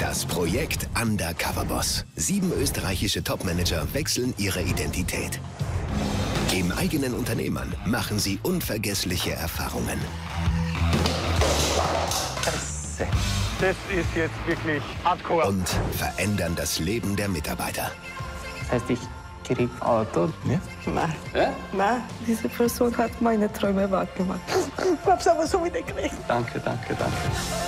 Das Projekt Undercover Boss. 7 österreichische Topmanager wechseln ihre Identität. Im eigenen Unternehmen machen sie unvergessliche Erfahrungen. Das ist jetzt wirklich hardcore. Und verändern das Leben der Mitarbeiter. Das heißt, ich krieg Auto. Ja? Nein. Ja? Nein, diese Person hat meine Träume wahr gemacht. Ich hab's aber so wieder gekriegt. Danke, danke, danke.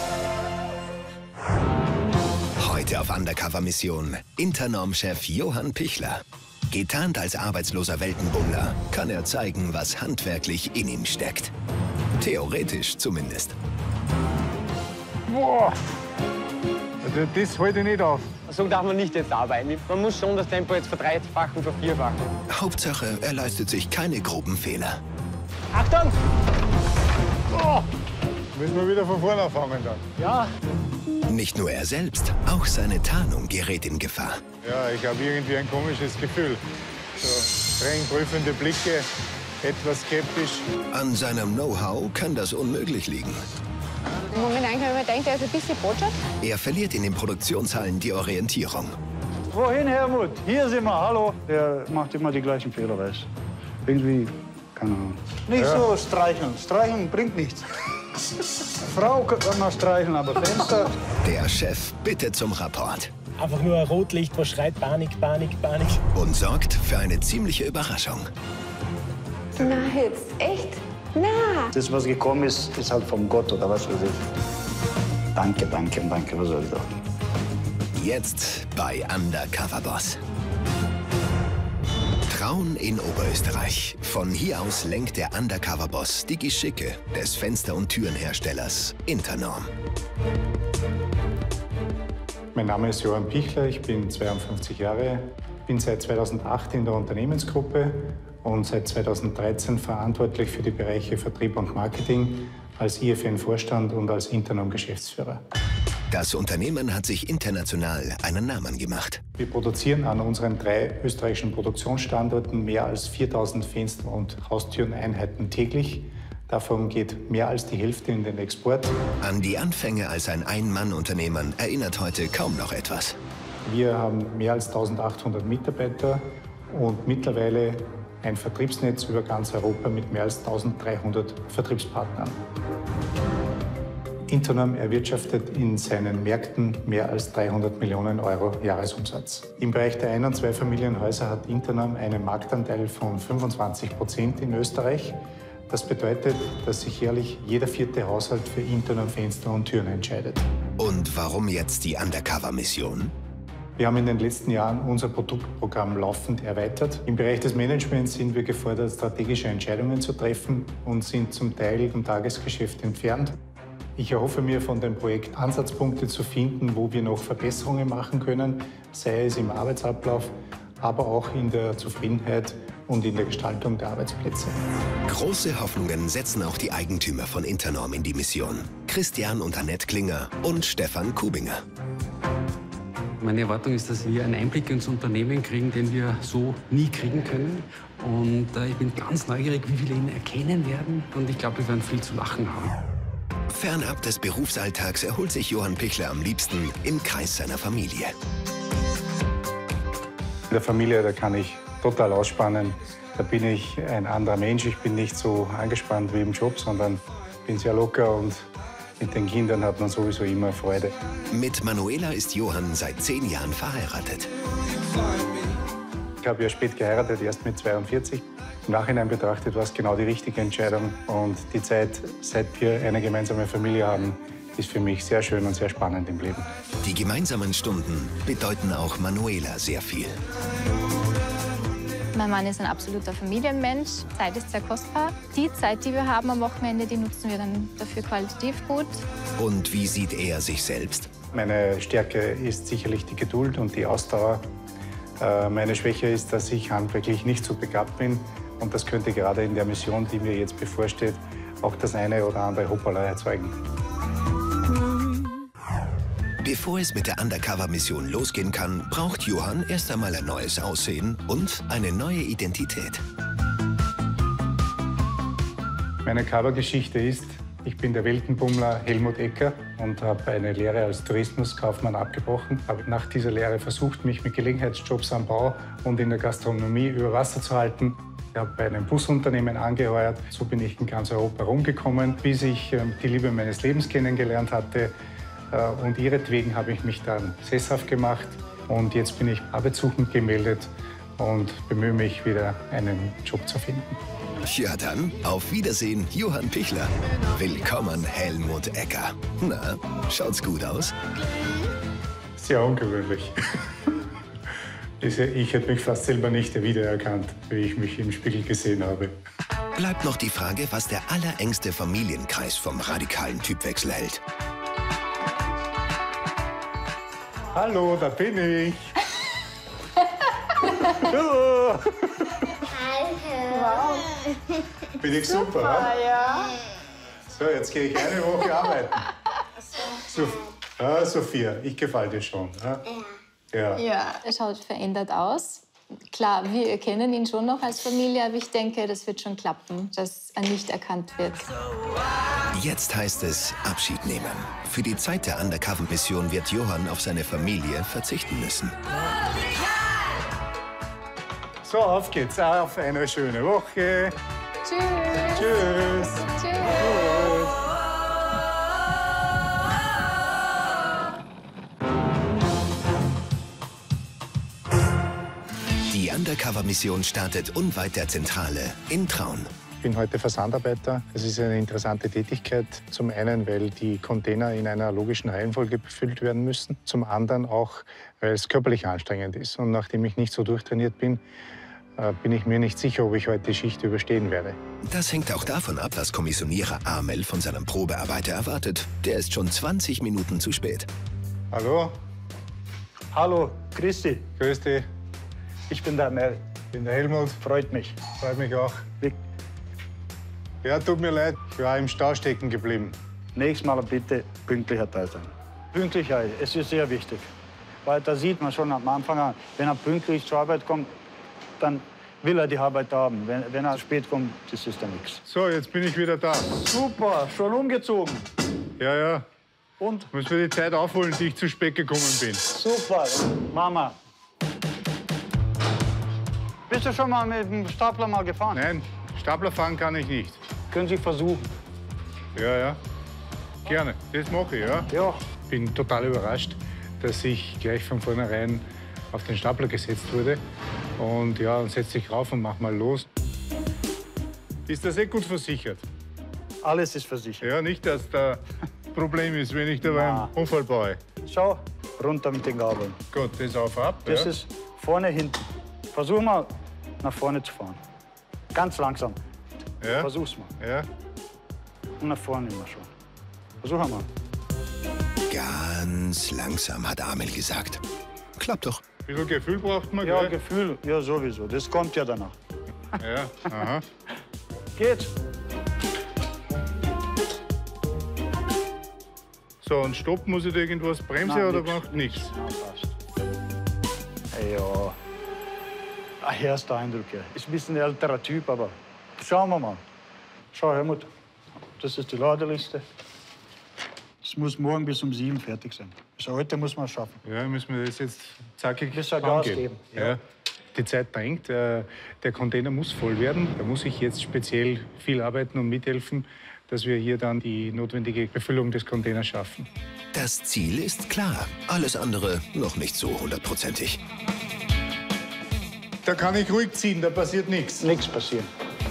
Heute auf Undercover-Mission Internorm-Chef Johann Pichler. Getarnt als arbeitsloser Weltenbummler kann er zeigen, was handwerklich in ihm steckt. Theoretisch zumindest. Boah. Also das halte ich nicht auf. So darf man nicht jetzt arbeiten. Man muss schon das Tempo jetzt verdreifachen, vervierfachen. Hauptsache, er leistet sich keine groben Fehler. Achtung! Oh. Müssen wir wieder von vorne anfangen dann. Ja. Nicht nur er selbst, auch seine Tarnung gerät in Gefahr. Ja, ich habe irgendwie ein komisches Gefühl. So streng prüfende Blicke, etwas skeptisch. An seinem Know-how kann das unmöglich liegen. Momentan kann man denken, er ist ein bisschen Botschaft. Er verliert in den Produktionshallen die Orientierung. Wohin, Helmut? Hier sind wir, hallo. Der macht immer die gleichen Fehler, weißt du. Irgendwie, keine Ahnung. Nicht so streicheln. Streicheln bringt nichts. Frau kann man streicheln, aber Fenster... Der Chef bittet zum Rapport. Einfach nur ein Rotlicht, was schreit Panik, Panik, Panik. Und sorgt für eine ziemliche Überraschung. Na, jetzt echt? Na! Das, was gekommen ist, ist halt vom Gott oder was weiß ich. Danke, danke, danke, was soll ich sagen? Jetzt bei Undercover Boss. Traun in Oberösterreich. Von hier aus lenkt der Undercover Boss die Geschicke des Fenster- und Türenherstellers Internorm. Mein Name ist Johann Pichler, ich bin 52 Jahre, bin seit 2008 in der Unternehmensgruppe und seit 2013 verantwortlich für die Bereiche Vertrieb und Marketing als IFN-Vorstand und als Internorm-Geschäftsführer. Das Unternehmen hat sich international einen Namen gemacht. Wir produzieren an unseren 3 österreichischen Produktionsstandorten mehr als 4000 Fenster- und Haustüreneinheiten täglich. Davon geht mehr als die Hälfte in den Export. An die Anfänge als ein Ein-Mann-Unternehmen erinnert heute kaum noch etwas. Wir haben mehr als 1800 Mitarbeiter und mittlerweile ein Vertriebsnetz über ganz Europa mit mehr als 1300 Vertriebspartnern. Internorm erwirtschaftet in seinen Märkten mehr als 300 Millionen Euro Jahresumsatz. Im Bereich der Ein- und Zweifamilienhäuser hat Internorm einen Marktanteil von 25% in Österreich. Das bedeutet, dass sich jährlich jeder 4. Haushalt für Internorm Fenster und Türen entscheidet. Und warum jetzt die Undercover-Mission? Wir haben in den letzten Jahren unser Produktprogramm laufend erweitert. Im Bereich des Managements sind wir gefordert, strategische Entscheidungen zu treffen und sind zum Teil vom Tagesgeschäft entfernt. Ich erhoffe mir von dem Projekt Ansatzpunkte zu finden, wo wir noch Verbesserungen machen können, sei es im Arbeitsablauf, aber auch in der Zufriedenheit und in der Gestaltung der Arbeitsplätze. Große Hoffnungen setzen auch die Eigentümer von Internorm in die Mission. Christian und Annette Klinger und Stefan Kubinger. Meine Erwartung ist, dass wir einen Einblick ins Unternehmen kriegen, den wir so nie kriegen können. Und ich bin ganz neugierig, wie viele ihn erkennen werden. Und ich glaube, wir werden viel zu lachen haben. Fernab des Berufsalltags erholt sich Johann Pichler am liebsten im Kreis seiner Familie. In der Familie, da kann ich total ausspannen. Da bin ich ein anderer Mensch. Ich bin nicht so angespannt wie im Job, sondern bin sehr locker und mit den Kindern hat man sowieso immer Freude. Mit Manuela ist Johann seit 10 Jahren verheiratet. Ich habe ja spät geheiratet, erst mit 42. Im Nachhinein betrachtet war es genau die richtige Entscheidung. Und die Zeit, seit wir eine gemeinsame Familie haben, ist für mich sehr schön und sehr spannend im Leben. Die gemeinsamen Stunden bedeuten auch Manuela sehr viel. Mein Mann ist ein absoluter Familienmensch. Zeit ist sehr kostbar. Die Zeit, die wir haben am Wochenende, die nutzen wir dann dafür qualitativ gut. Und wie sieht er sich selbst? Meine Stärke ist sicherlich die Geduld und die Ausdauer. Meine Schwäche ist, dass ich handwerklich nicht so begabt bin. Und das könnte gerade in der Mission, die mir jetzt bevorsteht, auch das eine oder andere Hoppala erzeugen. Bevor es mit der Undercover-Mission losgehen kann, braucht Johann erst einmal ein neues Aussehen und eine neue Identität. Meine Covergeschichte ist, Ich bin der Weltenbummler Helmut Ecker und habe eine Lehre als Tourismuskaufmann abgebrochen. Habe nach dieser Lehre versucht, mich mit Gelegenheitsjobs am Bau und in der Gastronomie über Wasser zu halten. Ich habe bei einem Busunternehmen angeheuert. So bin ich in ganz Europa rumgekommen, bis ich die Liebe meines Lebens kennengelernt hatte. Und ihretwegen habe ich mich dann sesshaft gemacht. Und jetzt bin ich arbeitssuchend gemeldet und bemühe mich, wieder einen Job zu finden. Ja dann, auf Wiedersehen, Johann Pichler. Willkommen, Helmut Ecker. Na, schaut's gut aus? Sehr ungewöhnlich. Ich hätte mich fast selber nicht wiedererkannt, wie ich mich im Spiegel gesehen habe. Bleibt noch die Frage, was der allerengste Familienkreis vom radikalen Typwechsel hält. Hallo, da bin ich. Hallo. Wow. Bin ich super, ja. So, jetzt gehe ich eine Woche arbeiten. Sophia, ich gefalle dir schon. Ja. Ja, er schaut verändert aus. Klar, wir erkennen ihn schon noch als Familie, aber ich denke, das wird schon klappen, dass er nicht erkannt wird. Jetzt heißt es Abschied nehmen. Für die Zeit der Undercover-Mission wird Johann auf seine Familie verzichten müssen. So, auf geht's. Auf eine schöne Woche. Tschüss. Tschüss. Tschüss. Die Undercover-Mission startet unweit der Zentrale in Traun. Ich bin heute Versandarbeiter. Es ist eine interessante Tätigkeit. Zum einen, weil die Container in einer logischen Reihenfolge befüllt werden müssen. Zum anderen auch, weil es körperlich anstrengend ist. Und nachdem ich nicht so durchtrainiert bin, bin ich mir nicht sicher, ob ich heute die Schicht überstehen werde. Das hängt auch davon ab, was Kommissionierer Amel von seinem Probearbeiter erwartet. Der ist schon 20 Minuten zu spät. Hallo? Hallo, grüß dich. Grüß dich. Ich bin der Mel. Ich bin der Helmut. Freut mich. Freut mich auch. Ja, tut mir leid. Ich war im Stau stecken geblieben. Nächstes Mal bitte pünktlicher da sein. Pünktlichkeit, es ist sehr wichtig. Weil da sieht man schon am Anfang an, wenn er pünktlich zur Arbeit kommt, dann will er die Arbeit haben. Wenn er spät kommt, das ist dann nichts. So, jetzt bin ich wieder da. Super, schon umgezogen. Ja. Und? Muss mir die Zeit aufholen, die ich zu spät gekommen bin. Super, Mama. Bist du schon mal mit dem Stapler mal gefahren? Nein, Stapler fahren kann ich nicht. Können Sie versuchen? Ja. Gerne, das mache ich, ja. Ja. Bin total überrascht, dass ich gleich von vornherein auf den Stapler gesetzt wurde. Und ja, dann setz dich rauf und mach mal los. Ist das gut versichert? Alles ist versichert. Ja, nicht, dass da Problem ist, wenn ich da beim Unfall baue. Schau, runter mit den Gabeln. Gut, das auf, ab. Das ist vorne, hinten. Versuch mal, nach vorne zu fahren. Ganz langsam. Ja. Versuch's mal. Ja. Und nach vorne immer schon. Versuch mal. Ganz langsam, hat Amel gesagt. Klappt doch. Ein bisschen Gefühl braucht man, Ja, gell? Gefühl, ja sowieso. Das kommt ja danach. Ja, aha. Geht. So, und Stopp, muss ich da irgendwas bremsen oder macht nichts? Na, passt. Ja. Ein erster Eindruck, ja. Ist ein bisschen ein älterer Typ, aber schauen wir mal. Schau, Helmut, das ist die Ladeliste. Es muss morgen bis um 7 fertig sein. Also heute muss man es schaffen. Ja, müssen wir das jetzt zackig Bisschen Gas angehen. geben. Ja. Die Zeit drängt. Der Container muss voll werden. Da muss ich jetzt speziell viel arbeiten und mithelfen, dass wir hier dann die notwendige Befüllung des Containers schaffen. Das Ziel ist klar. Alles andere noch nicht so 100%ig. Da kann ich ruhig ziehen, da passiert nichts. Nichts passieren.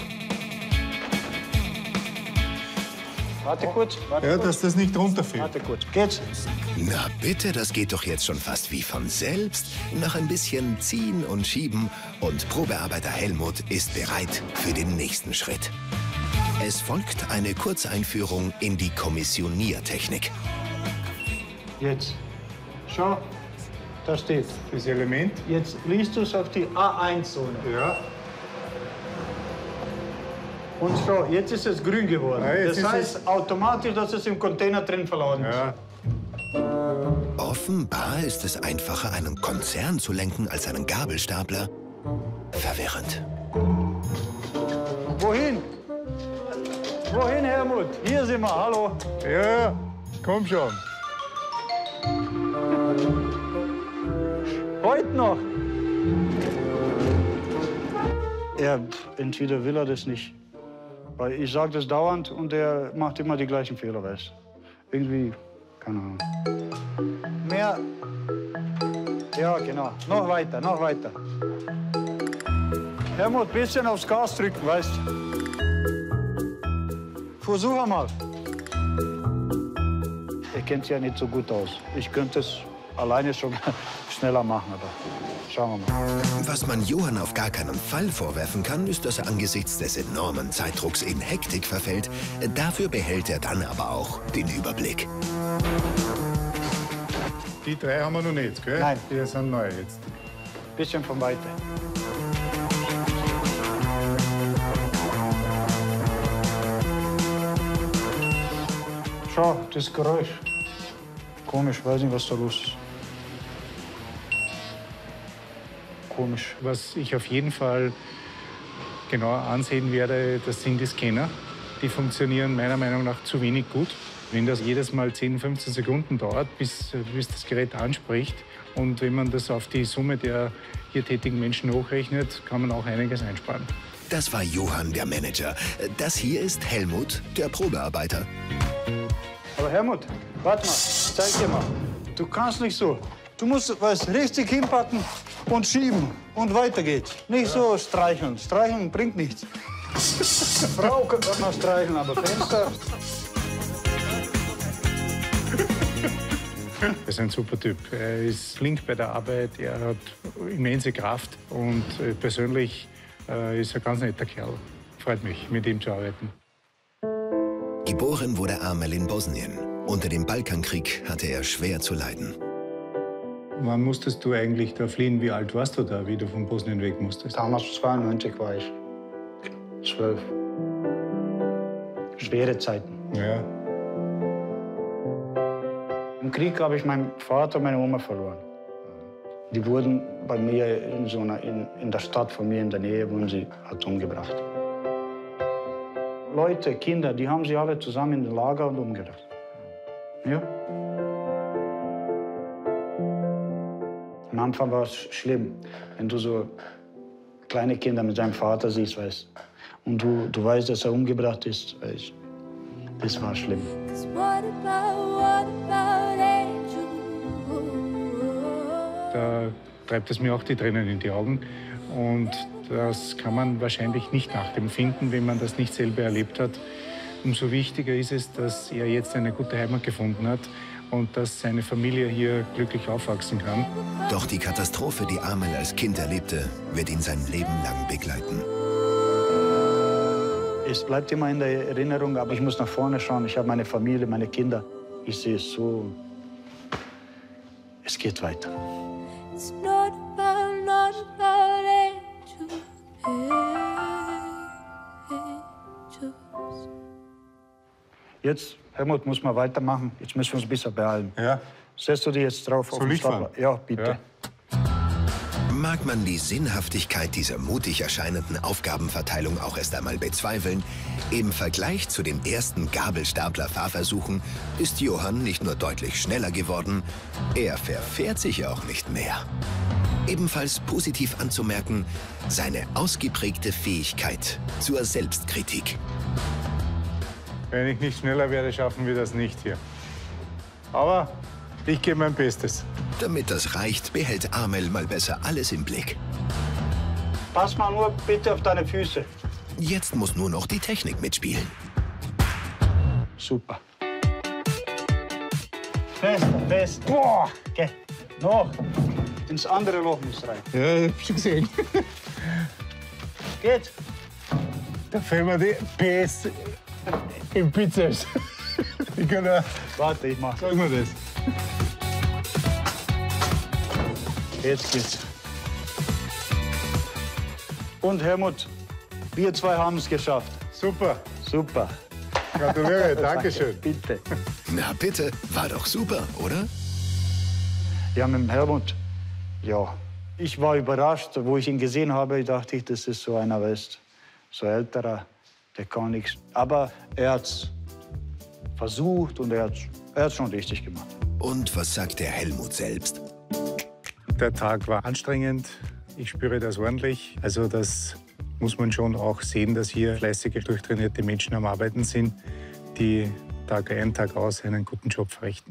Warte kurz. Ja, dass das nicht runterfällt. Warte kurz. Geht's? Na bitte, das geht doch jetzt schon fast wie von selbst. Noch ein bisschen ziehen und schieben und Probearbeiter Helmut ist bereit für den nächsten Schritt. Es folgt eine Kurzeinführung in die Kommissioniertechnik. Jetzt. Schau, da steht. Das Element? Jetzt liest du es auf die A1-Zone. Ja. Und schau, jetzt ist es grün geworden. Ja, das heißt automatisch, dass es im Container drin verladen ist. Ja. Offenbar ist es einfacher, einen Konzern zu lenken, als einen Gabelstapler. Verwirrend. Wohin? Wohin, Helmut? Hier sind wir, hallo. Ja, komm schon. Heute noch. Ja, entweder will er das nicht. Weil ich sage das dauernd und er macht immer die gleichen Fehler, weißt du. Irgendwie, keine Ahnung. Mehr. Ja, genau. Noch weiter, noch weiter. Helmut, bisschen aufs Gas drücken, weißt du. Versuch einmal. Er kennt sich ja nicht so gut aus. Ich könnte es alleine schon schneller machen, aber schauen wir mal. Was man Johann auf gar keinen Fall vorwerfen kann, ist, dass er angesichts des enormen Zeitdrucks in Hektik verfällt. Dafür behält er dann aber auch den Überblick. Die 3 haben wir noch nicht, gell? Nein. Die sind neu jetzt. Bisschen von weiter. Schau, das Geräusch. Komisch, weiß nicht, was da los ist. Komisch. Was ich auf jeden Fall genauer ansehen werde, das sind die Scanner. Die funktionieren meiner Meinung nach zu wenig gut. Wenn das jedes Mal 10, 15 Sekunden dauert, bis das Gerät anspricht, und wenn man das auf die Summe der hier tätigen Menschen hochrechnet, kann man auch einiges einsparen. Das war Johann, der Manager. Das hier ist Helmut, der Probearbeiter. Aber Helmut, warte mal, zeig dir mal. Du kannst nicht so. Du musst was richtig hinpacken und schieben und weiter geht's. Nicht so streicheln. Streicheln bringt nichts. Frau kann man streicheln, aber Fenster. Er ist ein super Typ. Er ist flink bei der Arbeit, er hat immense Kraft und persönlich ist er ein ganz netter Kerl. Freut mich, mit ihm zu arbeiten. Geboren wurde Amel in Bosnien. Unter dem Balkankrieg hatte er schwer zu leiden. Wann musstest du eigentlich da fliehen? Wie alt warst du da, wie du von Bosnien weg musstest? Damals 92 war ich 12. Schwere Zeiten. Ja. Im Krieg habe ich meinen Vater und meine Oma verloren. Die wurden bei mir in der Stadt von mir in der Nähe, wurden sie halt umgebracht. Leute, Kinder, die haben sie alle zusammen in den Lager und umgebracht. Ja. Am Anfang war es schlimm, wenn du so kleine Kinder mit seinem Vater siehst, weißt, und du weißt, dass er umgebracht ist, weißt, das war schlimm. Da treibt es mir auch die Tränen in die Augen. Und das kann man wahrscheinlich nicht nachempfinden, wenn man das nicht selber erlebt hat. Umso wichtiger ist es, dass er jetzt eine gute Heimat gefunden hat und dass seine Familie hier glücklich aufwachsen kann. Doch die Katastrophe, die Amel als Kind erlebte, wird ihn sein Leben lang begleiten. Es bleibt immer in der Erinnerung, aber ich muss nach vorne schauen. Ich habe meine Familie, meine Kinder. Ich sehe es so. Es geht weiter. Jetzt, Helmut, muss man weitermachen. Jetzt müssen wir uns ein bisschen beeilen. Ja. Setzt du dich jetzt drauf auf den Stapler? Ja, bitte. Ja. Mag man die Sinnhaftigkeit dieser mutig erscheinenden Aufgabenverteilung auch erst einmal bezweifeln, im Vergleich zu den ersten Gabelstapler-Fahrversuchen ist Johann nicht nur deutlich schneller geworden, er verfährt sich auch nicht mehr. Ebenfalls positiv anzumerken, seine ausgeprägte Fähigkeit zur Selbstkritik. Wenn ich nicht schneller werde, schaffen wir das nicht hier. Aber ich gebe mein Bestes. Damit das reicht, behält Amel mal besser alles im Blick. Pass mal nur bitte auf deine Füße. Jetzt muss nur noch die Technik mitspielen. Super. Fester, fest. Boah! Okay. Noch. Ins andere Loch muss rein. Ja, ich hab schon gesehen. Geht. Da fehlen mir die PS im Bizeps. Ich kann da. Warte, ich mach. Sag mir das. Jetzt geht's. Und Helmut, wir zwei haben es geschafft. Super. Super. Gratuliere, Dankeschön. Bitte. Na bitte, war doch super, oder? Ja, mit dem Helmut, ja. Ich war überrascht, wo ich ihn gesehen habe, dachte ich, das ist so einer, weißt, so älterer, der kann nichts. Aber er hat es versucht und er hat's schon richtig gemacht. Und was sagt der Helmut selbst? Der Tag war anstrengend. Ich spüre das ordentlich. Also das muss man schon auch sehen, dass hier fleißige, durchtrainierte Menschen am Arbeiten sind, die Tag ein, Tag aus einen guten Job verrichten.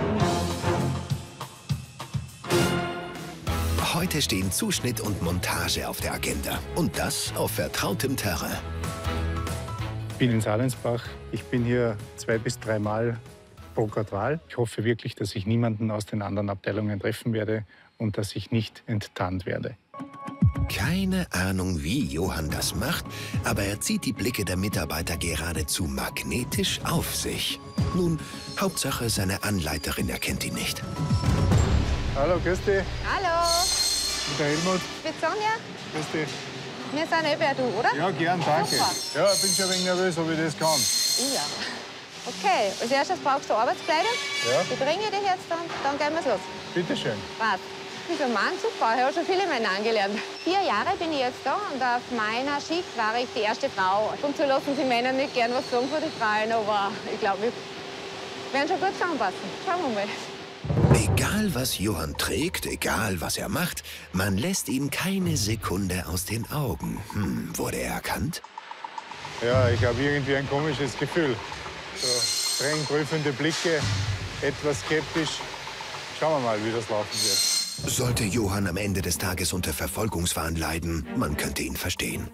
Heute stehen Zuschnitt und Montage auf der Agenda. Und das auf vertrautem Terrain. Ich bin in Salensbach. Ich bin hier 2 bis 3 Mal pro Quartal. Ich hoffe wirklich, dass ich niemanden aus den anderen Abteilungen treffen werde und dass ich nicht enttarnt werde. Keine Ahnung, wie Johann das macht, aber er zieht die Blicke der Mitarbeiter geradezu magnetisch auf sich. Nun, Hauptsache, seine Anleiterin erkennt ihn nicht. Hallo, grüß dich. Hallo. Mit der Helmut. Mit Sonja. Grüß dich. Wir sind per Du, oder? Ja, gern, danke. Super. Ja, ich bin schon ein wenig nervös, ob ich das kann. Ja. Okay, als erstes brauchst du Arbeitskleider. Ja. Die bringe ich dir jetzt dann gehen wir's los. Bitte schön. Passt. Dieser Mann, super, ich habe schon viele Männer angelernt. 4 Jahre bin ich jetzt da und auf meiner Schicht war ich die erste Frau. Und so lassen die Männer nicht gern was sagen von den Frauen, aber ich glaube, wir werden schon gut zusammenpassen. Schauen wir mal. Egal, was Johann trägt, egal, was er macht, man lässt ihn keine Sekunde aus den Augen. Wurde er erkannt? Ja, ich habe irgendwie ein komisches Gefühl. So streng prüfende Blicke, etwas skeptisch. Schauen wir mal, wie das laufen wird. Sollte Johann am Ende des Tages unter Verfolgungswahn leiden, man könnte ihn verstehen.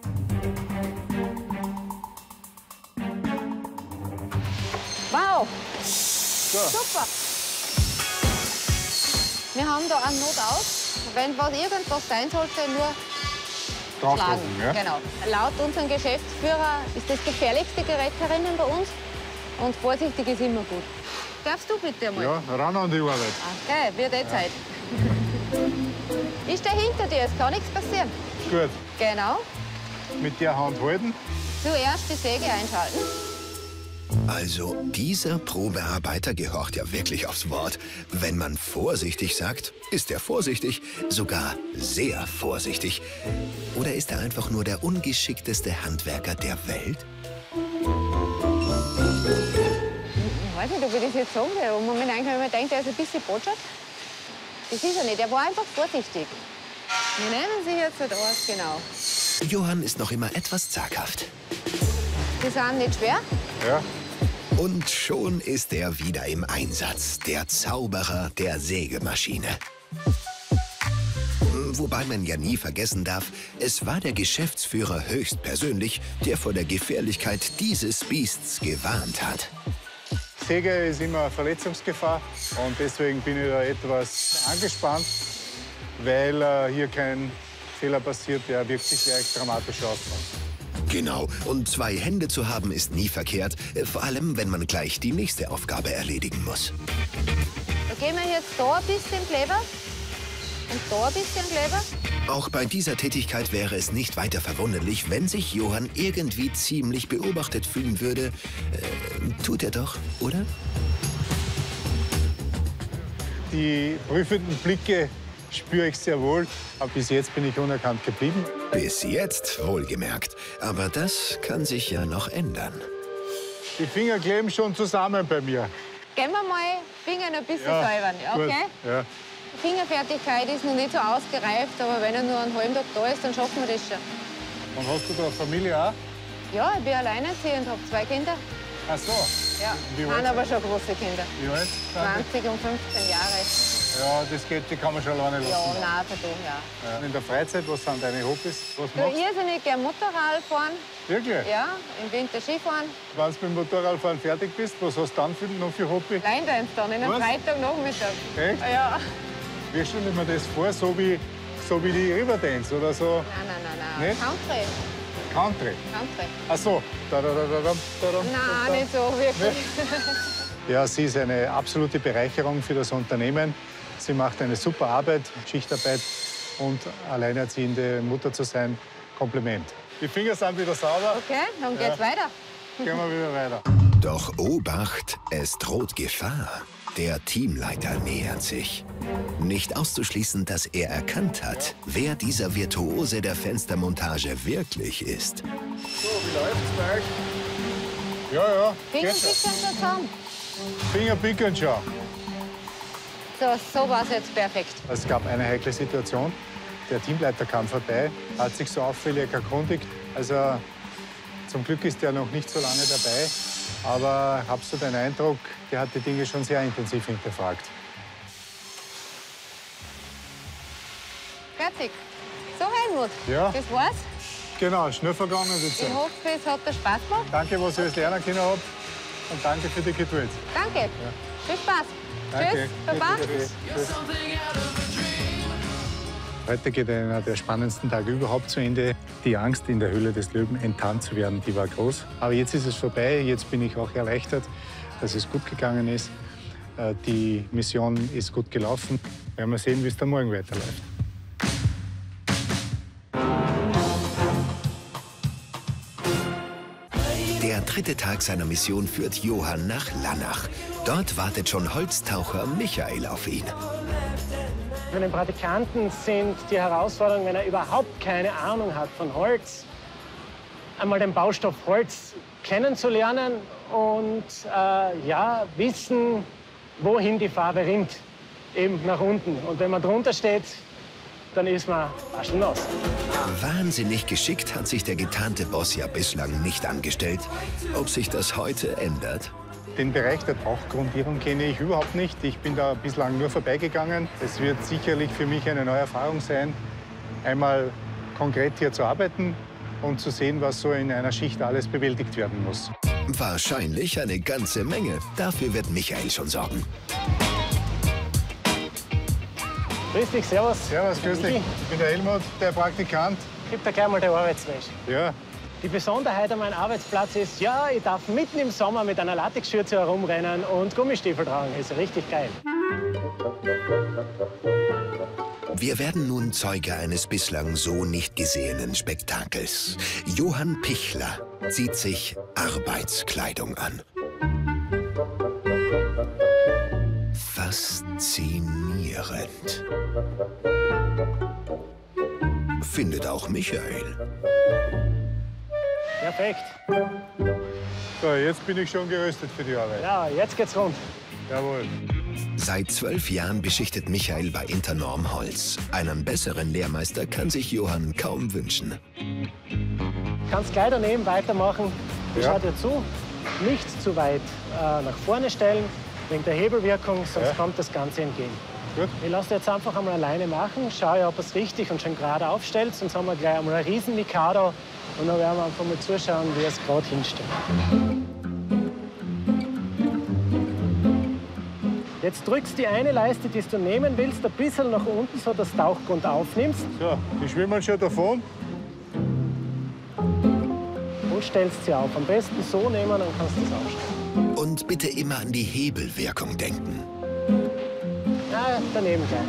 Wow, So. super. Wir haben da eine Not aus. Wenn irgendwas sein sollte, nur schlagen. Draufdrücken, ja? Genau. Laut unserem Geschäftsführer ist das gefährlichste Gerät herinnen bei uns. Und vorsichtig ist immer gut. Darfst du bitte mal? Ja, ran an die Arbeit. Okay, wird eh Zeit. Ich stehe hinter dir, es kann nichts passieren. Gut, Genau. mit der Hand halten. Zuerst die Säge einschalten. Also, dieser Probearbeiter gehorcht ja wirklich aufs Wort. Wenn man vorsichtig sagt, ist er vorsichtig, sogar sehr vorsichtig. Oder ist er einfach nur der ungeschickteste Handwerker der Welt? Ich weiß nicht, ob ich das jetzt sagen will, aber momentan kann ich mir denken, der ist ein bisschen botschert. Das ist er nicht, er war einfach vorsichtig. Wir nennen sie jetzt halt aus, genau. Johann ist noch immer etwas zaghaft. Die sind nicht schwer. Ja. Und schon ist er wieder im Einsatz, der Zauberer der Sägemaschine. Wobei man ja nie vergessen darf, es war der Geschäftsführer höchstpersönlich, der vor der Gefährlichkeit dieses Biests gewarnt hat. Säge ist immer eine Verletzungsgefahr und deswegen bin ich da etwas angespannt, weil hier kein Fehler passiert, der wirklich gleich dramatisch ausmacht. Genau, und 2 Hände zu haben ist nie verkehrt, vor allem wenn man gleich die nächste Aufgabe erledigen muss. Da gehen wir jetzt da ein bisschen Kleber und da ein bisschen Kleber. Auch bei dieser Tätigkeit wäre es nicht weiter verwunderlich, wenn sich Johann irgendwie ziemlich beobachtet fühlen würde. Tut er doch, oder? Die prüfenden Blicke spüre ich sehr wohl, aber bis jetzt bin ich unerkannt geblieben. Bis jetzt wohlgemerkt. Aber das kann sich ja noch ändern. Die Finger kleben schon zusammen bei mir. Gehen wir mal Finger ein bisschen säubern, gut, okay? ja. Die Fingerfertigkeit ist noch nicht so ausgereift, aber wenn er nur einen halben Tag da ist, dann schaffen wir das schon. Und hast du da eine Familie auch? Ja, ich bin alleinerziehend, habe 2 Kinder. Ach so. Ja, Wie sind alt? aber schon große Kinder. Wie alt? 20 und 15 Jahre. Ja, das geht, die kann man schon alleine lassen. Ja, nein, verdammt, ja. Ja. In der Freizeit, was sind deine Hobbys? Was Du, machst du? irrsinnig gerne Motorrad fahren. Wirklich? Ja, im Winter Skifahren. Wenn du mit dem Motorradfahren fertig bist, was hast du dann noch für Hobby? Line-Dance dann, in einem Was? Freitagnachmittag. Echt? Ja. Wie stelle ich mir das vor, so wie die Riverdance oder so? Nein. Nicht? Country. Country. Country. Ach so. Nein, nicht so wirklich. Ja, sie ist eine absolute Bereicherung für das Unternehmen. Sie macht eine super Arbeit, Schichtarbeit und alleinerziehende Mutter zu sein. Kompliment. Die Finger sind wieder sauber. Okay, dann geht's weiter. Gehen wir wieder weiter. Doch Obacht, es droht Gefahr. Der Teamleiter nähert sich. Nicht auszuschließen, dass er erkannt hat, wer dieser Virtuose der Fenstermontage wirklich ist. So, wie läuft's bei euch? Ja, Finger pickeln schon zusammen. Finger pickeln schon. So war es jetzt perfekt. Es gab eine heikle Situation. Der Teamleiter kam vorbei, hat sich so auffällig erkundigt. Also zum Glück ist der noch nicht so lange dabei. Aber ich habe so den Eindruck, der hat die Dinge schon sehr intensiv hinterfragt. Fertig. So, Helmut. Ja. Das war's. Genau, schnell vergangen die Zeit. Ich hoffe, es hat dir Spaß gemacht. Danke, was ihr alles lernen können habt. Und danke für die Geduld. Danke. Ja. Viel Spaß. Danke. Tschüss. Baba. Tschüss. Heute geht einer der spannendsten Tage überhaupt zu Ende. Die Angst, in der Höhle des Löwen enttarnt zu werden, die war groß. Aber jetzt ist es vorbei. Jetzt bin ich auch erleichtert, dass es gut gegangen ist. Die Mission ist gut gelaufen. Werden wir sehen, wie es dann morgen weiterläuft. Der dritte Tag seiner Mission führt Johann nach Lannach. Dort wartet schon Holztaucher Michael auf ihn. Für den Praktikanten sind die Herausforderungen, wenn er überhaupt keine Ahnung hat von Holz, einmal den Baustoff Holz kennenzulernen und wissen, wohin die Farbe rinnt, eben nach unten. Und wenn man drunter steht, dann ist man waschnass. Wahnsinnig geschickt hat sich der getarnte Boss ja bislang nicht angestellt. Ob sich das heute ändert? Den Bereich der Tauchgrundierung kenne ich überhaupt nicht. Ich bin da bislang nur vorbeigegangen. Es wird sicherlich für mich eine neue Erfahrung sein, einmal konkret hier zu arbeiten und zu sehen, was so in einer Schicht alles bewältigt werden muss. Wahrscheinlich eine ganze Menge. Dafür wird Michael schon sorgen. Grüß dich, servus. Servus, grüß dich. Ich bin der Helmut, der Praktikant. Gib dir gleich mal die Arbeitswäsche. Ja. Die Besonderheit an meinem Arbeitsplatz ist, ja, ich darf mitten im Sommer mit einer Latexschürze herumrennen und Gummistiefel tragen. Ist richtig geil. Wir werden nun Zeuge eines bislang so nicht gesehenen Spektakels. Johann Pichler zieht sich Arbeitskleidung an. Faszinierend. Findet auch Michael. Perfekt. So, jetzt bin ich schon gerüstet für die Arbeit. Ja, jetzt geht's rund. Jawohl. Seit 12 Jahren beschichtet Michael bei Internorm Holz. Einen besseren Lehrmeister kann sich Johann kaum wünschen. Kannst gleich daneben weitermachen. Ja. Schau dir zu. Nicht zu weit nach vorne stellen, wegen der Hebelwirkung, sonst kommt das Ganze entgegen. Gut. Ich lasse jetzt einfach einmal alleine machen. Schau ja, ob er es richtig und schön gerade aufstellt. Sonst haben wir gleich einmal einen riesen Mikado. Und dann werden wir einfach mal zuschauen, wie er es gerade hinstellt. Jetzt drückst die eine Leiste, die du nehmen willst, ein bisschen nach unten, so dass du Tauchgrund aufnimmst. So, die schwimmen schon davon. Und stellst sie auf. Am besten so nehmen, dann kannst du es aufstellen. Und bitte immer an die Hebelwirkung denken. Ja, daneben gleich.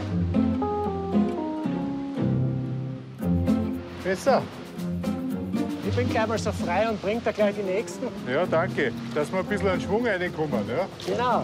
Besser? Ich bin gleich mal so frei und bring da gleich die nächsten. Ja, danke. Dass wir ein bisschen an Schwung reinkommen. Ja? Genau.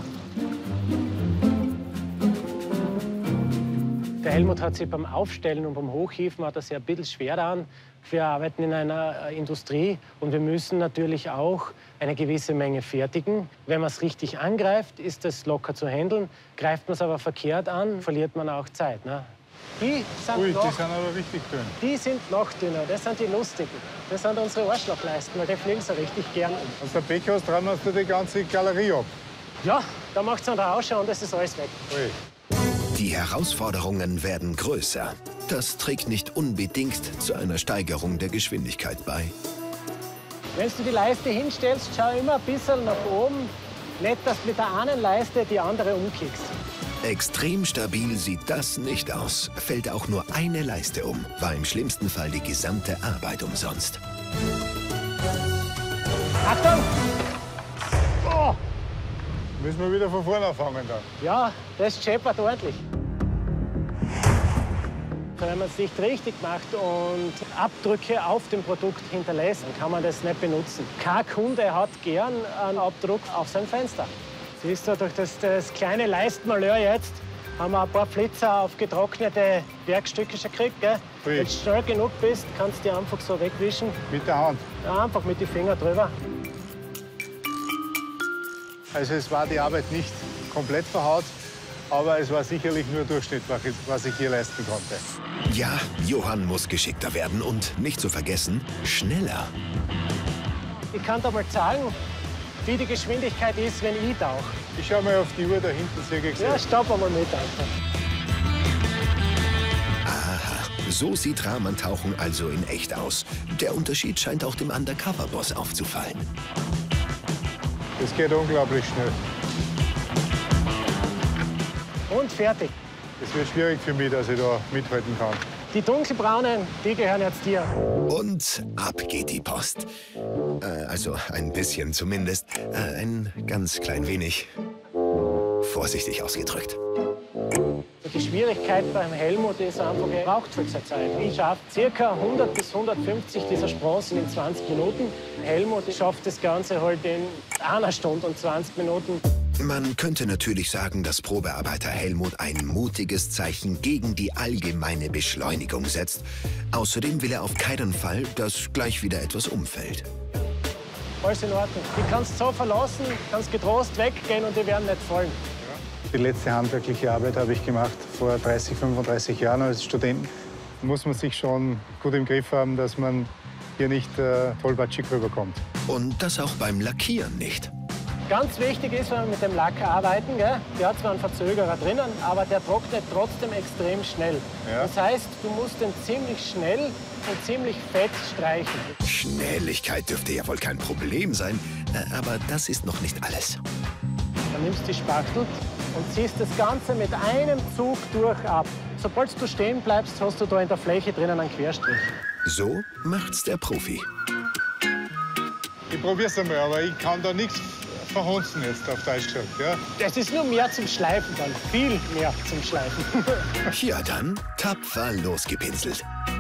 Der Helmut hat sich beim Aufstellen und beim Hochhieven hat er sich ein bisschen schwer daran. Wir arbeiten in einer Industrie und wir müssen natürlich auch eine gewisse Menge fertigen. Wenn man es richtig angreift, ist es locker zu handeln. Greift man es aber verkehrt an, verliert man auch Zeit. Ne? Die sind, Ui, die sind aber richtig dünn. Die sind noch dünner, das sind die lustigen. Das sind unsere Arschlochleisten, weil die fliegen so richtig gern um. Und der Pech hast, dran hast du die ganze Galerie ab. Ja, da macht es dann Ausschauen und das ist alles weg. Ui. Die Herausforderungen werden größer. Das trägt nicht unbedingt zu einer Steigerung der Geschwindigkeit bei. Wenn du die Leiste hinstellst, schau immer ein bisschen nach oben. Nicht, dass du mit der einen Leiste die andere umkickst. Extrem stabil sieht das nicht aus. Fällt auch nur eine Leiste um, war im schlimmsten Fall die gesamte Arbeit umsonst. Achtung! Oh. Müssen wir wieder von vorne anfangen dann? Ja, das scheppert ordentlich. Wenn man es nicht richtig macht und Abdrücke auf dem Produkt hinterlässt, dann kann man das nicht benutzen. Kein Kunde hat gern einen Abdruck auf sein Fenster. Siehst du, durch das kleine Leistmalheur jetzt haben wir ein paar Flitzer auf getrocknete Werkstücke schon gekriegt. Gell? Wenn du schnell genug bist, kannst du die einfach so wegwischen. Mit der Hand? Ja, einfach mit den Fingern drüber. Also es war die Arbeit nicht komplett verhaut, aber es war sicherlich nur Durchschnitt, was ich hier leisten konnte. Ja, Johann muss geschickter werden und, nicht zu vergessen, schneller. Ich kann dir mal sagen, wie die Geschwindigkeit ist, wenn ich tauche. Ich schau mal auf die Uhr da hinten, sehr gesehen. Ja, stopp mal mit einfach. Aha, so sieht Rahmantauchen also in echt aus. Der Unterschied scheint auch dem Undercover-Boss aufzufallen. Das geht unglaublich schnell. Und fertig. Es wird schwierig für mich, dass ich da mithalten kann. Die dunkelbraunen, die gehören jetzt dir. Und ab geht die Post. Also ein bisschen zumindest. Ein ganz klein wenig. Vorsichtig ausgedrückt. Die Schwierigkeit beim Helmut ist einfach, er braucht viel Zeit. Ich schaffe ca. 100 bis 150 dieser Sprossen in 20 Minuten. Helmut schafft das Ganze halt in 1 Stunde und 20 Minuten. Man könnte natürlich sagen, dass Probearbeiter Helmut ein mutiges Zeichen gegen die allgemeine Beschleunigung setzt. Außerdem will er auf keinen Fall, dass gleich wieder etwas umfällt. Alles in Ordnung. Du kannst so verlassen, kannst getrost weggehen und die werden nicht fallen. Die letzte handwerkliche Arbeit habe ich gemacht vor 30, 35 Jahren als Student. Da muss man sich schon gut im Griff haben, dass man hier nicht tollpatschig rüberkommt. Und das auch beim Lackieren nicht. Ganz wichtig ist, wenn wir mit dem Lack arbeiten, gell? Der hat zwar einen Verzögerer drinnen, aber der trocknet trotzdem extrem schnell. Ja. Das heißt, du musst den ziemlich schnell und ziemlich fett streichen. Schnelligkeit dürfte ja wohl kein Problem sein, aber das ist noch nicht alles. Dann nimmst du die Spachtel und ziehst das Ganze mit einem Zug durch ab. Sobald du stehen bleibst, hast du da in der Fläche drinnen einen Querstrich. So macht's der Profi. Ich probier's einmal, aber ich kann da nichts verhunzen jetzt auf Deutsch gesagt, ja? Das ist nur mehr zum Schleifen dann, viel mehr zum Schleifen. Ja dann, tapfer losgepinselt.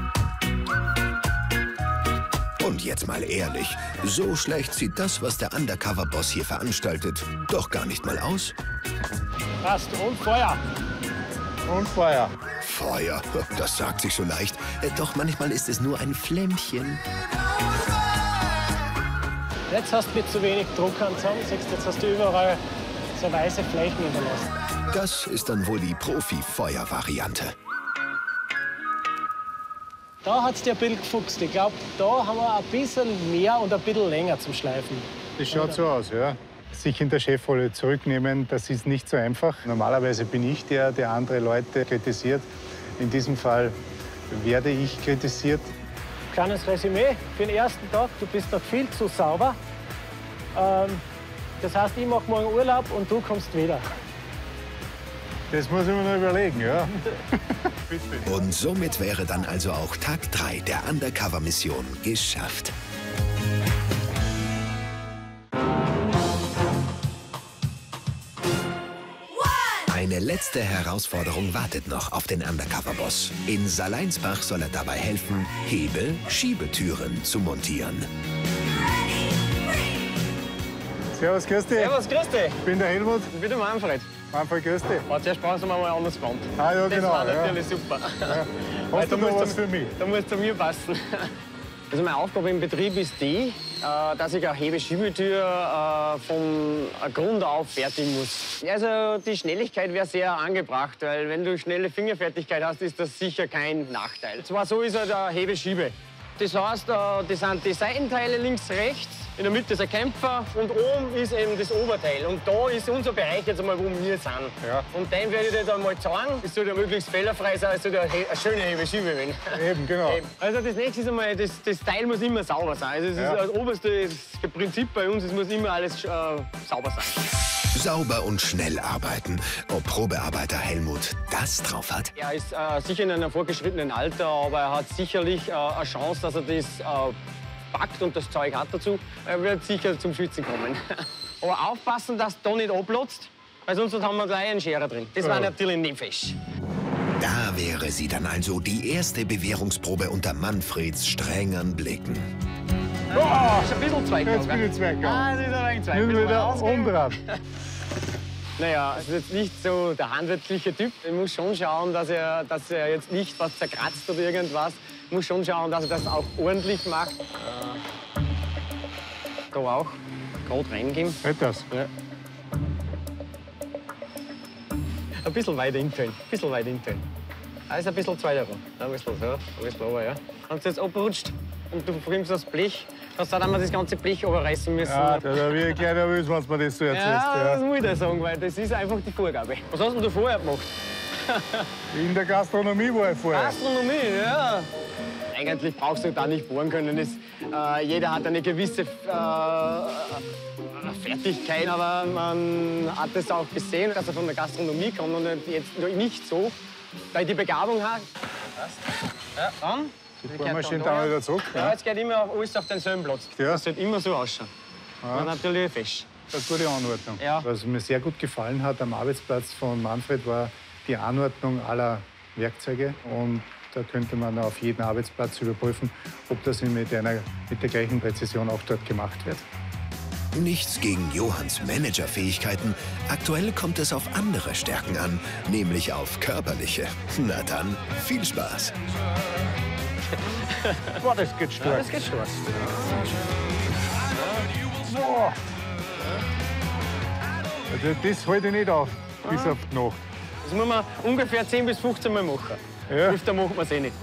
Und jetzt mal ehrlich, so schlecht sieht das, was der Undercover-Boss hier veranstaltet, doch gar nicht mal aus. Passt, und Feuer. Und Feuer. Feuer, das sagt sich so leicht. Doch manchmal ist es nur ein Flämmchen. Jetzt hast du mit zu wenig Druck zusammen, jetzt hast du überall so weiße Flächen hinterlassen. Das ist dann wohl die Profi-Feuer-Variante. Da hat es dir ein bisschen gefuchst. Ich glaube, da haben wir ein bisschen mehr und ein bisschen länger zum Schleifen. Das schaut so aus, ja. Sich in der Chefrolle zurücknehmen, das ist nicht so einfach. Normalerweise bin ich der andere Leute kritisiert. In diesem Fall werde ich kritisiert. Kleines Resümee für den ersten Tag. Du bist noch viel zu sauber. Das heißt, ich mache morgen Urlaub und du kommst wieder. Das muss ich mir noch überlegen, ja. Und somit wäre dann also auch Tag 3 der Undercover-Mission geschafft. Eine letzte Herausforderung wartet noch auf den Undercover-Boss. In Saleinsbach soll er dabei helfen, Hebel-Schiebetüren zu montieren. Servus, grüß dich. Servus, grüß dich. Ich bin der Helmut. Ich bin der Manfred. Manfred, grüß dich. Aber zuerst brauchen wir mal ein anderes Band. Ah, ja, das genau. Das war natürlich super. Ja. Hast du da was für mich? Da musst du mir passen. Also meine Aufgabe im Betrieb ist die, dass ich eine Hebeschiebetür von Grund auf fertigen muss. Also die Schnelligkeit wäre sehr angebracht, weil wenn du schnelle Fingerfertigkeit hast, ist das sicher kein Nachteil. Zwar so ist halt eine Hebeschiebe. Das heißt, das sind die Seitenteile links, rechts, in der Mitte ist ein Kämpfer und oben ist eben das Oberteil. Und da ist unser Bereich jetzt einmal, wo wir sind. Ja. Und den werde ich dir dann mal zeigen. Es soll ja möglichst fehlerfrei sein, es soll ja eine schöne Hebeschiebe werden. Eben, genau. Also das nächste ist einmal, das Teil muss immer sauber sein. Also das ist das oberste das Prinzip bei uns, es muss immer alles sauber sein. Sauber und schnell arbeiten. Ob Probearbeiter Helmut das drauf hat? Er ist sicher in einem fortgeschrittenen Alter, aber er hat sicherlich eine Chance, dass er das packt und das Zeug hat dazu. Er wird sicher zum Schwitzen kommen. Aber aufpassen, dass da nicht abplatzt, weil sonst haben wir gleich einen Scherer drin. Das war natürlich nicht fest. Da wäre sie dann also, die erste Bewährungsprobe unter Manfreds strengen Blicken. Oh, ist ein bisschen Zweig. Jetzt bin ich Zweig. Ah, das ist ein wenig Zweig. Nimm wieder umdraht. Naja, es ist jetzt nicht so der handwerkliche Typ. Ich muss schon schauen, dass er jetzt nicht was zerkratzt oder irgendwas. Ich muss schon schauen, dass er das auch ordentlich macht. Da auch. Gerade reingehen. Halt das? Ja. Ein bisschen weiter hinten. Ein bisschen weiter hinten. Also ein bisschen zu weit herum. Ein bisschen so, ein bisschen runter, ja. Wenn es jetzt abrutscht und du bringst das Blech, dann haben wir das ganze Blech runterreißen müssen. Ja, da wäre ich gleich nervös, wenn du mir das so erzählst. Ja, das muss ich dir sagen, weil das ist einfach die Vorgabe. Was hast denn du vorher gemacht? In der Gastronomie war ich vorher. Gastronomie, ja. Eigentlich brauchst du da nicht bohren können. Jeder hat eine gewisse Fertigkeit, aber man hat es auch gesehen, dass er von der Gastronomie kommt und jetzt nicht so, weil ich die Begabung habe. Ja, dann. Die Bohrmaschine dann wieder zurück. Ja, jetzt geht immer alles auf denselben Platz. Ja. Das sollte immer so ausschauen. Ja. Und natürlich fest. Eine gute Anordnung. Ja. Was mir sehr gut gefallen hat am Arbeitsplatz von Manfred war die Anordnung aller Werkzeuge. Und da könnte man auf jeden Arbeitsplatz überprüfen, ob das mit der gleichen Präzision auch dort gemacht wird. Nichts gegen Johanns Managerfähigkeiten. Aktuell kommt es auf andere Stärken an, nämlich auf körperliche. Na dann, viel Spaß. Boah, das geht stark. Ja, das geht stark. Boah. Also das halte ich nicht auf, bis auf die Nacht. Das muss man ungefähr 10 bis 15 Mal machen. Ja. Öfter macht man es eh nicht.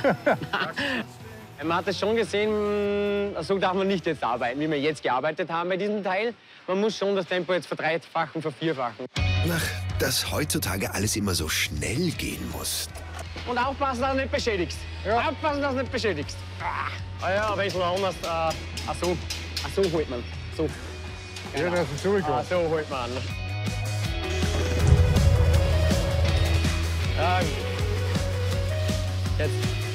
Man hat es schon gesehen, so darf man nicht jetzt arbeiten, wie wir jetzt gearbeitet haben bei diesem Teil. Man muss schon das Tempo jetzt verdreifachen, vervierfachen. Dass heutzutage alles immer so schnell gehen muss. Und aufpassen, dass du nicht beschädigst. Ja. Aufpassen, dass du nicht beschädigst. Ja, ein bisschen anders. So holt man. So. Genau. Ja, das ist so so holt man an. Jetzt.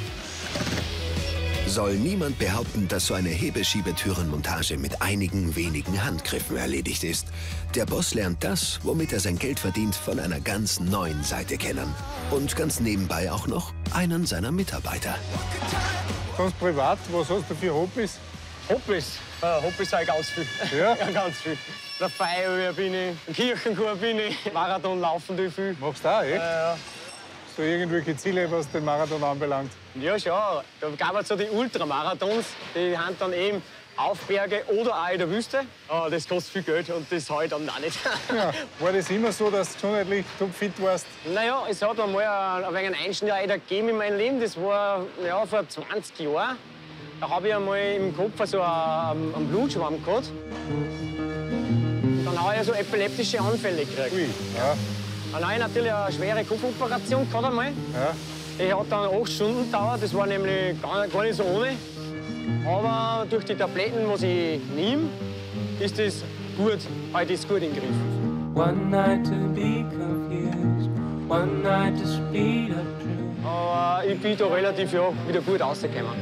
Soll niemand behaupten, dass so eine Hebeschiebetürenmontage mit einigen wenigen Handgriffen erledigt ist. Der Boss lernt das, womit er sein Geld verdient, von einer ganz neuen Seite kennen. Und ganz nebenbei auch noch einen seiner Mitarbeiter. Sonst privat, was hast du für Hobbys? Hobbys? Hobbys habe ich ganz viel. Ja? Ja, ganz viel. Der Feuerwehr bin ich, im Kirchenchor bin ich, Marathon laufen tue ich viel. Machst du auch, echt? Ja. So irgendwelche Ziele, was den Marathon anbelangt? Ja, schon. Da gab es so die Ultramarathons, die haben dann eben auf Berge oder auch in der Wüste. Oh, das kostet viel Geld und das habe ich dann auch nicht. Ja. War das immer so, dass du gesundheitlich topfit warst? Naja, es hat einmal ein wenig einen Einschnitt gegeben in meinem Leben. Das war ja, vor 20 Jahren. Da habe ich einmal im Kopf so einen Blutschwamm gehabt. Dann habe ich so epileptische Anfälle gekriegt. Ui, ja. Dann habe ich natürlich eine schwere Kopfoperation gehabt einmal. Ja. Die hat dann 8 Stunden gedauert, das war nämlich gar nicht so ohne. Aber durch die Tabletten, die ich nehme, ist das gut, heute ist gut im Griff. Aber ich bin da relativ wieder gut rausgekommen.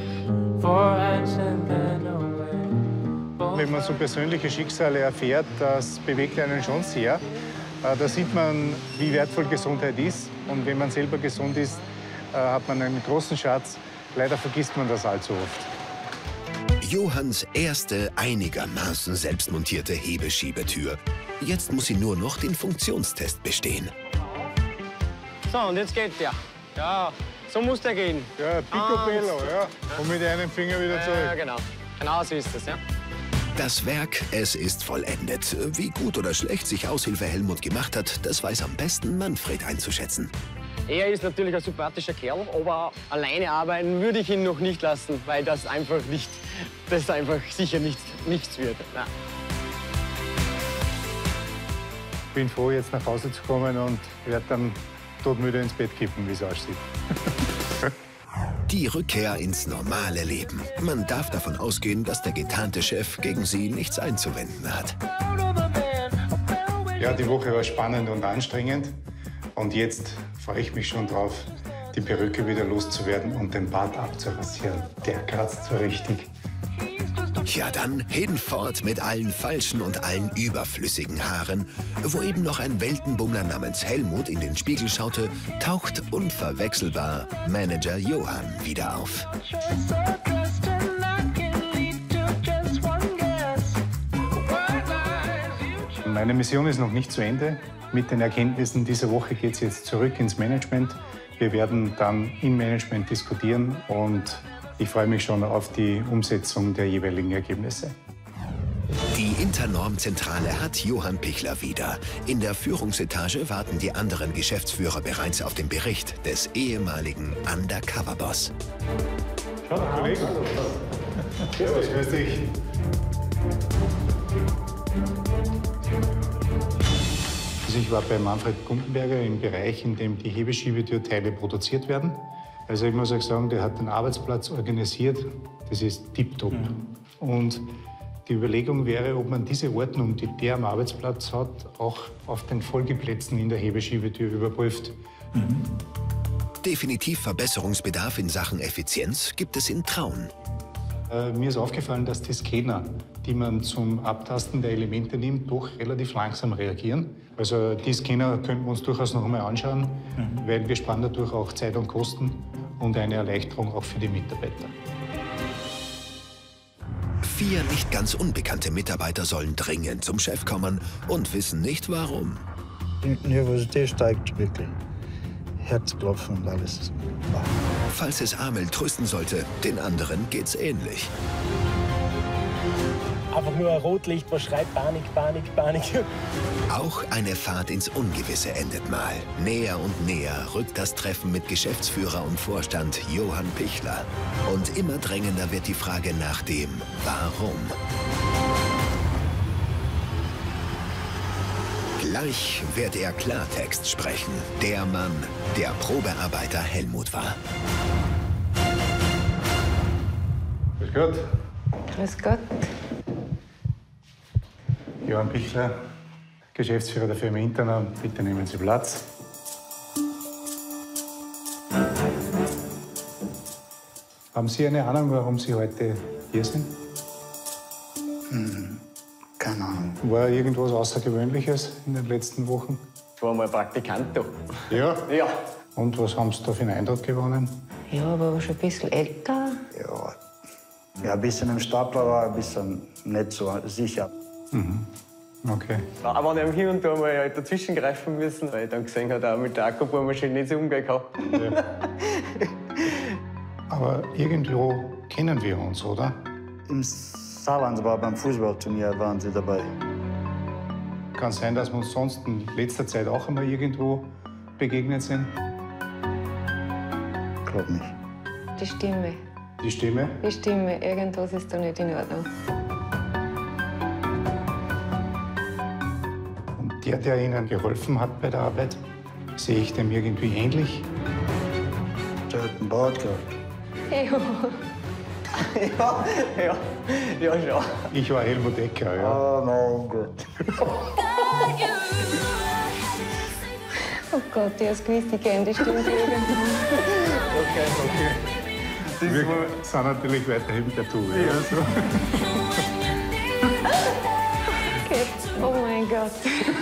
Wenn man so persönliche Schicksale erfährt, das bewegt einen schon sehr. Da sieht man, wie wertvoll Gesundheit ist. Und wenn man selber gesund ist, hat man einen großen Schatz. Leider vergisst man das allzu oft. Johanns erste einigermaßen selbstmontierte Hebeschiebetür. Jetzt muss sie nur noch den Funktionstest bestehen. So, und jetzt geht der. Ja, so muss der gehen. Ja, Picobello, ja. Und mit einem Finger wieder zurück. Ja, genau. Genau so ist es, ja. Das Werk, es ist vollendet. Wie gut oder schlecht sich Aushilfe Helmut gemacht hat, das weiß am besten Manfred einzuschätzen. Er ist natürlich ein sympathischer Kerl, aber alleine arbeiten würde ich ihn noch nicht lassen, weil das einfach sicher nichts wird. Nein. Ich bin froh, jetzt nach Hause zu kommen und werde dann todmüde ins Bett kippen, wie es aussieht. Die Rückkehr ins normale Leben. Man darf davon ausgehen, dass der getarnte Chef gegen sie nichts einzuwenden hat. Ja, die Woche war spannend und anstrengend. Und jetzt freue ich mich schon drauf, die Perücke wieder loszuwerden und den Bart abzurasieren. Der kratzt so richtig. Ja, dann hinfort mit allen falschen und allen überflüssigen Haaren. Wo eben noch ein Weltenbummler namens Helmut in den Spiegel schaute, taucht unverwechselbar Manager Johann wieder auf. Meine Mission ist noch nicht zu Ende. Mit den Erkenntnissen dieser Woche geht es jetzt zurück ins Management. Wir werden dann im Management diskutieren und ich freue mich schon auf die Umsetzung der jeweiligen Ergebnisse. Die Internorm-Zentrale hat Johann Pichler wieder. In der Führungsetage warten die anderen Geschäftsführer bereits auf den Bericht des ehemaligen Undercover-Boss. Schau, Kollege. Grüß dich. Also ich war bei Manfred Gundenberger im Bereich, in dem die Hebeschiebetürteile produziert werden. Also ich muss euch sagen, der hat den Arbeitsplatz organisiert. Das ist tipptopp. Und die Überlegung wäre, ob man diese Ordnung, die der am Arbeitsplatz hat, auch auf den Folgeplätzen in der Hebeschiebetür überprüft. Definitiv Verbesserungsbedarf in Sachen Effizienz gibt es in Traun. Mir ist aufgefallen, dass die Scanner, die man zum Abtasten der Elemente nimmt, doch relativ langsam reagieren. Also die Scanner könnten wir uns durchaus noch einmal anschauen, weil wir sparen dadurch auch Zeit und Kosten und eine Erleichterung auch für die Mitarbeiter. 4 nicht ganz unbekannte Mitarbeiter sollen dringend zum Chef kommen und wissen nicht warum. Die Nervosität steigt wirklich. Herzklopfen und alles. Falls es Amel trösten sollte, den anderen geht's ähnlich. Einfach nur ein Rotlicht, was schreit Panik, Panik, Panik. Auch eine Fahrt ins Ungewisse endet mal. Näher und näher rückt das Treffen mit Geschäftsführer und Vorstand Johann Pichler. Und immer drängender wird die Frage nach dem Warum. Gleich wird er Klartext sprechen. Der Mann, der Probearbeiter Helmut war. Grüß Gott. Grüß Gott. Johann Pichler, Geschäftsführer der Firma Internorm. Bitte nehmen Sie Platz. Haben Sie eine Ahnung, warum Sie heute hier sind? Keine Ahnung. War irgendwas Außergewöhnliches in den letzten Wochen? Ich war mal Praktikant da. Ja? Ja. Und was haben Sie da für einen Eindruck gewonnen? Ja, aber schon ein bisschen älter. Ja, ein bisschen im Stapler war, ein bisschen nicht so sicher. Okay. Aber wir haben hier und da mal halt dazwischen greifen müssen, weil ich dann gesehen habe, auch mit der Akkubohrmaschine nicht so umgehen kann. Ja. Aber irgendwo kennen wir uns, oder? Im Saarland war beim Fußballturnier, waren Sie dabei. Kann sein, dass wir uns sonst in letzter Zeit auch einmal irgendwo begegnet sind. Glaub nicht. Die Stimme. Die Stimme? Die Stimme. Irgendwas ist da nicht in Ordnung. Und der Ihnen geholfen hat bei der Arbeit, sehe ich dem irgendwie ähnlich? Der hat einen Bart gehabt. Ja, schon. Ich war Helmut Ecker, ja. Oh, no, gut. Oh Gott, ich hab's gewusst, ich kenne die Stimme irgendwo. Okay. Wir sind natürlich weiterhin per Du. Ja, so. Okay. Oh mein Gott.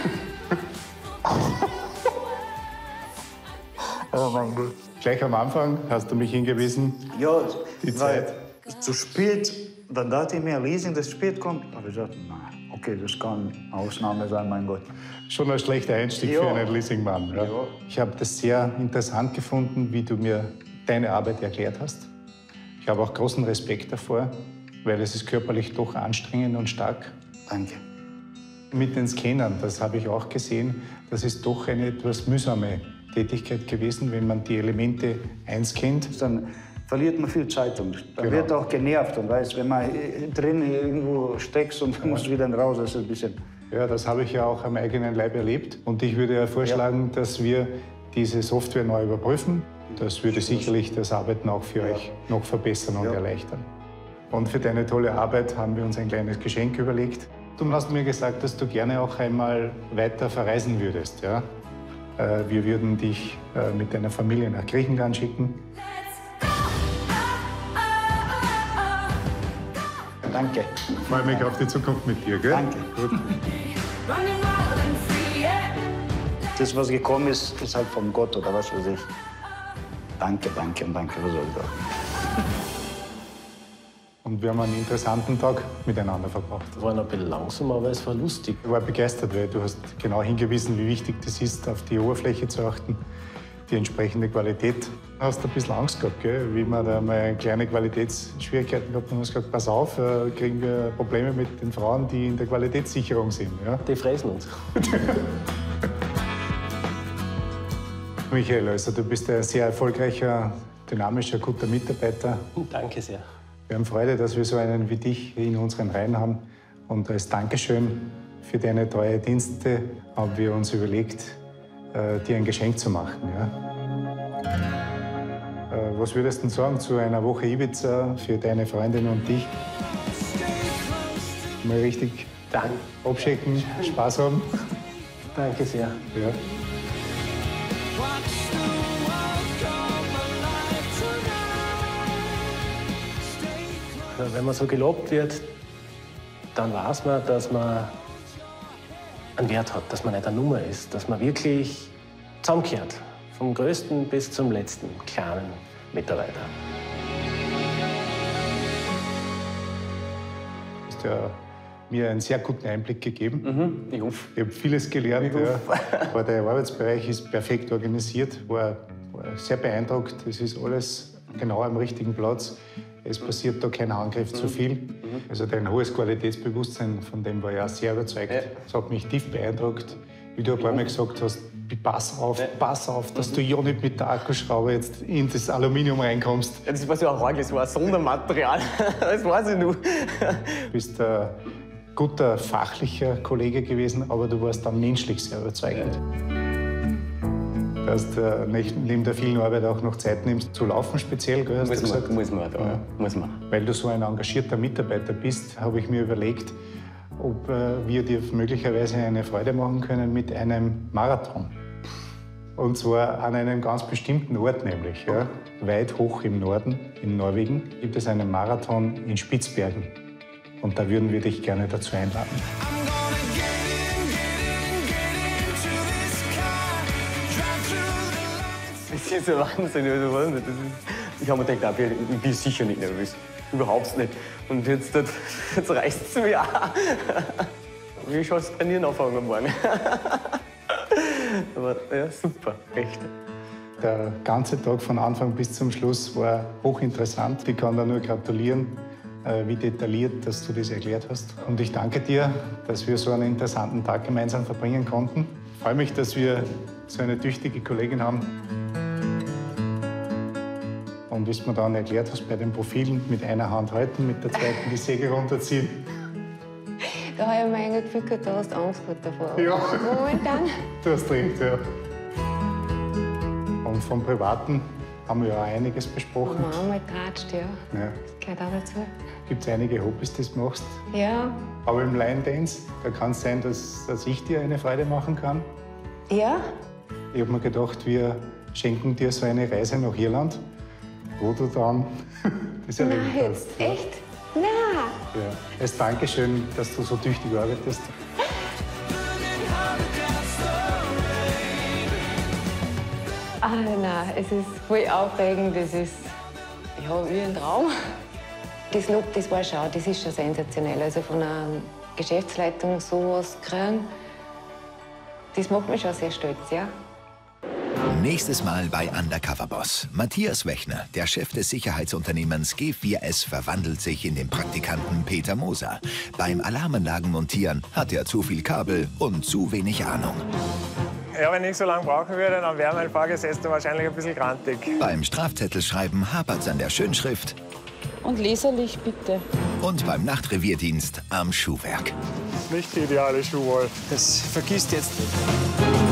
Oh mein Gott. Gleich am Anfang hast du mich hingewiesen. Ja, Die Zeit. Zu spät, dann dachte ich mir, Leasing, das spät kommt. Aber ich dachte, nein, okay, das kann eine Ausnahme sein, mein Gott. Schon ein schlechter Einstieg für einen Leasingmann. Ja? Ich habe das sehr interessant gefunden, wie du mir deine Arbeit erklärt hast. Ich habe auch großen Respekt davor, weil es ist körperlich doch anstrengend und stark. Danke. Mit den Scannern, das habe ich auch gesehen, das ist doch eine etwas mühsame Tätigkeit gewesen, wenn man die Elemente einscannt. Dann verliert man viel Zeit und dann wird auch genervt. Und weiß, wenn man drin irgendwo steckt und muss wieder raus, das ist ein bisschen... Ja, das habe ich ja auch am eigenen Leib erlebt. Und ich würde ja vorschlagen, dass wir diese Software neu überprüfen. Das würde sicherlich das Arbeiten auch für euch noch verbessern und erleichtern. Und für deine tolle Arbeit haben wir uns ein kleines Geschenk überlegt. Du hast mir gesagt, dass du gerne auch einmal weiter verreisen würdest. Ja? Wir würden dich mit deiner Familie nach Griechenland schicken. Danke. Ich freue mich auf die Zukunft mit dir, gell? Danke. Gut. Das, was gekommen ist, ist halt von Gott oder was weiß ich. Danke, danke und danke, was soll ich sagen. Und wir haben einen interessanten Tag miteinander verbracht. Es war noch ein bisschen langsam, aber es war lustig. Ich war begeistert, weil du hast genau hingewiesen, wie wichtig das ist, auf die Oberfläche zu achten, die entsprechende Qualität. Du hast ein bisschen Angst gehabt, gell? Wie wir da mal kleine Qualitätsschwierigkeiten gehabt haben. Du hast gesagt, pass auf, kriegen wir Probleme mit den Frauen, die in der Qualitätssicherung sind. Ja? Die fressen uns. Michael, also du bist ein sehr erfolgreicher, dynamischer, guter Mitarbeiter. Danke sehr. Wir haben Freude, dass wir so einen wie dich in unseren Reihen haben. Und als Dankeschön für deine treue Dienste haben wir uns überlegt, dir ein Geschenk zu machen. Ja? Was würdest du sagen zu einer Woche Ibiza für deine Freundin und dich? Mal richtig abschicken, Spaß haben. Danke sehr. Ja. Wenn man so gelobt wird, dann weiß man, dass man einen Wert hat, dass man nicht eine Nummer ist, dass man wirklich zusammenkehrt, vom größten bis zum letzten kleinen Mitarbeiter. Du hast ja mir einen sehr guten Einblick gegeben. Ich hoffe. Ich habe vieles gelernt. Ja. Aber der Arbeitsbereich ist perfekt organisiert, war sehr beeindruckt. Es ist alles genau am richtigen Platz. Es passiert da kein Angriff zu viel. Also dein hohes Qualitätsbewusstsein, von dem war ich auch sehr überzeugt. Das hat mich tief beeindruckt. Wie du ein paar Mal gesagt hast, pass auf, dass du ja nicht mit der Akkuschrauber jetzt in das Aluminium reinkommst. Ja, das war so ein Hagel, das war ein Sondermaterial. Das weiß ich noch. Du bist ein guter fachlicher Kollege gewesen, aber du warst dann menschlich sehr überzeugend. Du hast neben der vielen Arbeit auch noch Zeit nimmst zu laufen speziell, gell, hast du gesagt? Muss man. Weil du so ein engagierter Mitarbeiter bist, habe ich mir überlegt, ob wir dir möglicherweise eine Freude machen können mit einem Marathon. Und zwar an einem ganz bestimmten Ort nämlich. Ja. Weit hoch im Norden, in Norwegen, gibt es einen Marathon in Spitzbergen. Und da würden wir dich gerne dazu einladen. Das ist ein Wahnsinn. Ich habe mir gedacht, ich bin sicher nicht nervös. Überhaupt nicht. Und jetzt reißt es mir auch. Wie schon das Trainieren anfangen morgen. Aber ja, super, echt. Der ganze Tag von Anfang bis zum Schluss war hochinteressant. Ich kann da nur gratulieren, wie detailliert dass du das erklärt hast. Und ich danke dir, dass wir so einen interessanten Tag gemeinsam verbringen konnten. Ich freue mich, dass wir so eine tüchtige Kollegin haben. Und wie du mir dann erklärt hast, bei den Profilen mit einer Hand halten, mit der zweiten die Säge runterziehen. Da habe ich mir eigentlich gefühlt gehabt, du hast Angst gehabt davor. Ja. Momentan. Du hast recht, ja. Und vom Privaten haben wir ja auch einiges besprochen. Haben wir einmal geratscht, ja. Ja. Das gehört auch dazu. Gibt es einige Hobbys, die du machst? Ja. Aber im Line Dance, da kann es sein, dass ich dir eine Freude machen kann. Ja? Ich habe mir gedacht, wir schenken dir so eine Reise nach Irland, wo du dann das erleben kannst. Jetzt? Echt? Nein! Ja. Als Dankeschön, dass du so tüchtig arbeitest. Ah, nein, es ist voll aufregend. Das ist ja, wie ein Traum. Das Lob, das war schon, das ist schon sensationell. Also von einer Geschäftsleitung sowas zu kriegen, das macht mich schon sehr stolz, ja. Nächstes Mal bei Undercover Boss. Matthias Wechner, der Chef des Sicherheitsunternehmens G4S, verwandelt sich in den Praktikanten Peter Moser. Beim Alarmanlagen montieren hat er zu viel Kabel und zu wenig Ahnung. Ja, wenn ich so lange brauchen würde, dann wäre mein Fahrgesetzter wahrscheinlich ein bisschen grantig. Beim Strafzettelschreiben hapert's an der Schönschrift. Und leserlich bitte. Und beim Nachtrevierdienst am Schuhwerk. Nicht die ideale Schuhwahl. Das vergisst jetzt nicht.